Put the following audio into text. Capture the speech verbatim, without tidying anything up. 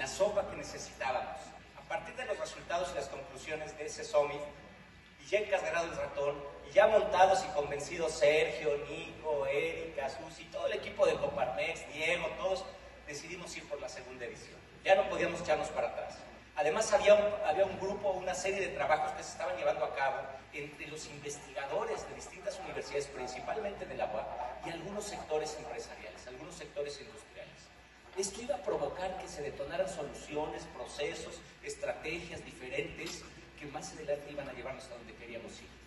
la sopa que necesitábamos. A partir de los resultados y las conclusiones de ese summit, y ya encargado el ratón, y ya montados y convencidos Sergio, Nico, Erika, Susi, todo el equipo de Coparmex, Diego, todos decidimos ir por la segunda edición. Ya no podíamos echarnos para atrás. Además había un, había un grupo, una serie de trabajos que se estaban llevando a cabo entre los investigadores de distintas universidades, principalmente de la U A P, y algunos sectores empresariales, algunos sectores industriales. Esto iba a provocar que se detonaran soluciones, procesos, estrategias diferentes que más adelante iban a llevarnos a donde queríamos ir.